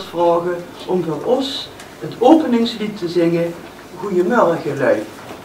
vragen om voor ons het openingslied te zingen. Goeiemorgen, lui.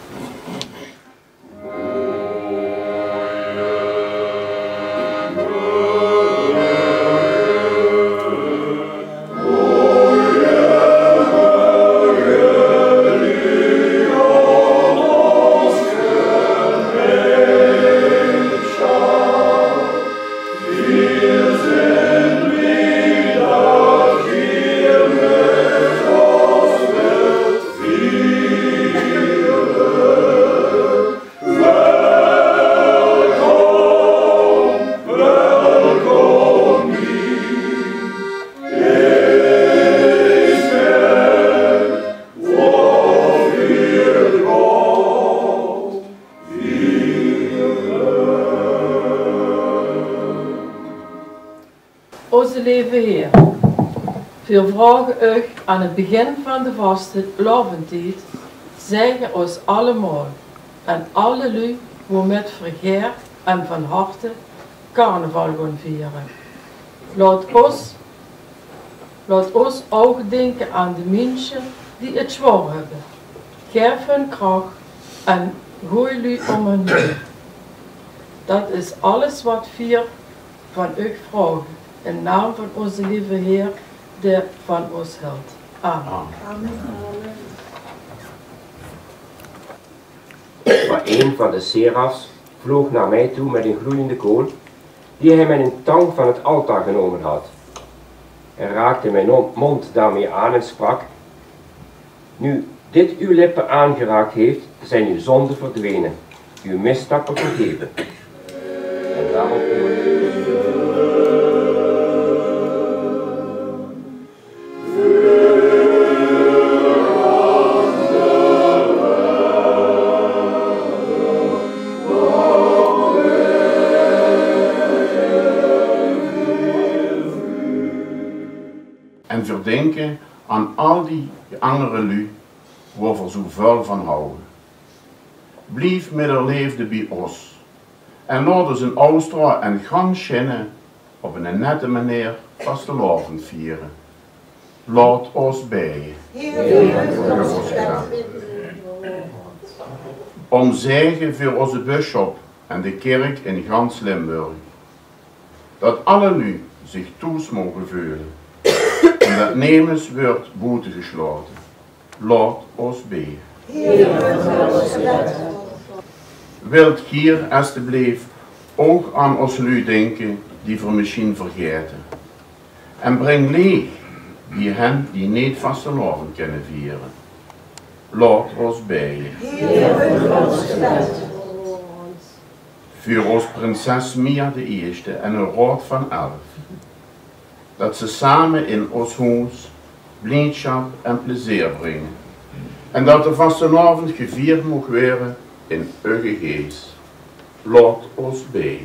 Onze lieve Heer, veel vragen u aan het begin van de vaste loventijd, zeggen ons allemaal en alle lui die met vergeer en van harte carnaval gaan vieren. Laat ons ook denken aan de mensen die het zwaar hebben. Geef hun kracht en gooi lui om hen heen. Dat is alles wat we van u vragen. In naam van onze lieve Heer, die van ons houdt. Amen. Maar een van de serafs vloog naar mij toe met een gloeiende kool, die hij met een tang van het altaar genomen had. Hij raakte mijn mond daarmee aan en sprak: nu dit uw lippen aangeraakt heeft, zijn uw zonden verdwenen, uw misstappen vergeven. En daarop en verdenken aan al die andere lui, waar we zo vuil van houden. Blijf middelleefde bij ons en laat ons een Austra en gang schinnen op een nette manier vastelavond vieren. Laat ons bij om zegen voor onze bisschop en de kerk in gans Limburg, dat alle lui zich toes mogen voelen en dat nemens wordt boete gesloten. Laat ons bij. Wilt hier alsjeblieft ook aan ons lui denken die we misschien vergeten. En breng leeg bij hen die niet vastelavond kunnen vieren. Laat ons bij. Voor ons prinses Mia de Eerste en een raad van 11. Dat ze samen in ons huis blijdschap en plezier brengen. En dat de vastenavond gevierd mag worden in uw geest. Laat ons bij.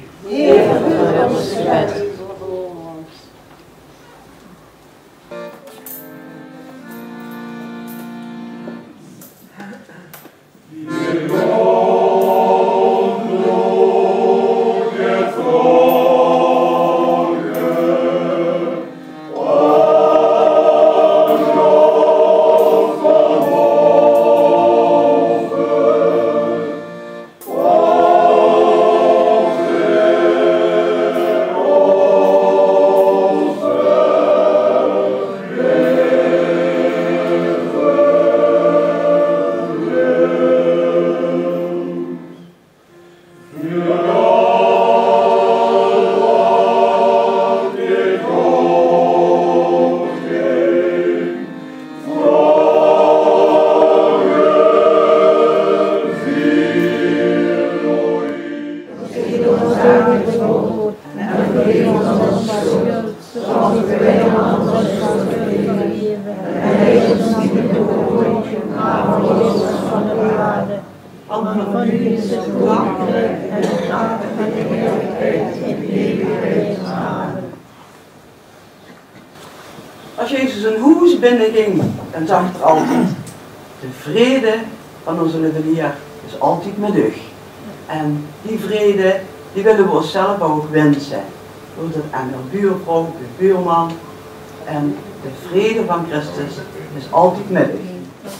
Als Jezus een huis binnenging, dan zag er altijd de vrede van onze lieve Heer is altijd met u. En die vrede, die willen we onszelf ook wensen. Door dat aan de buurvrouw, de buurman. En De vrede van Christus is altijd met u.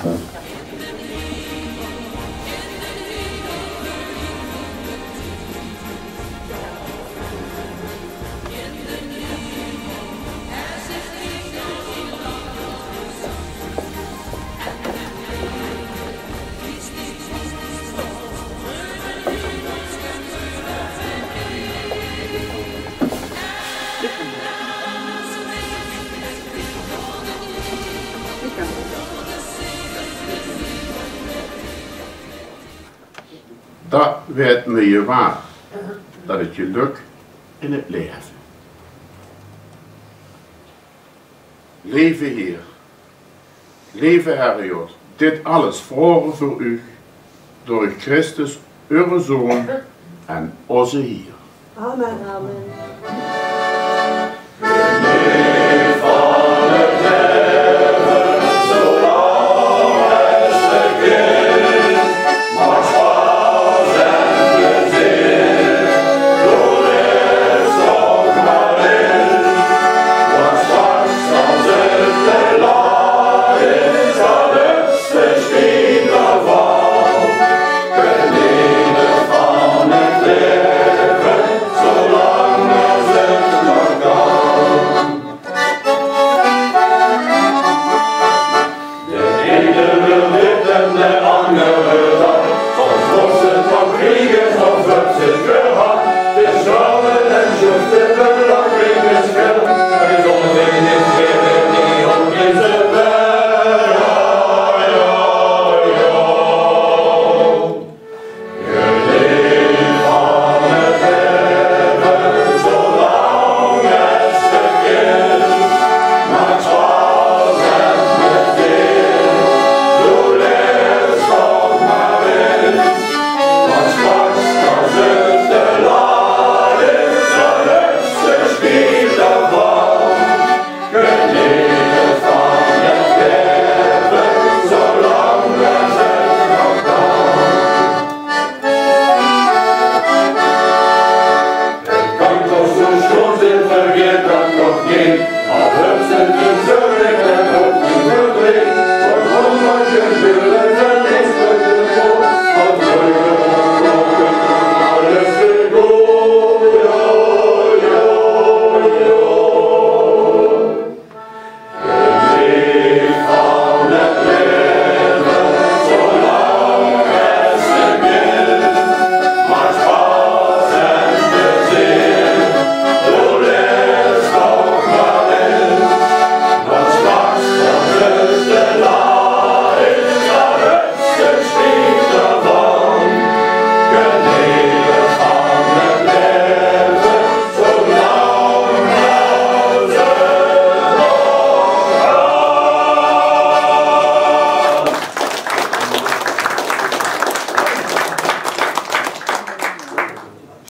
Dat werd me je waar, dat het geluk in het leven. Leven Heer, leven Herriot, dit alles vroren voor u, door Christus, uw Zoon en onze Heer. Amen. Amen.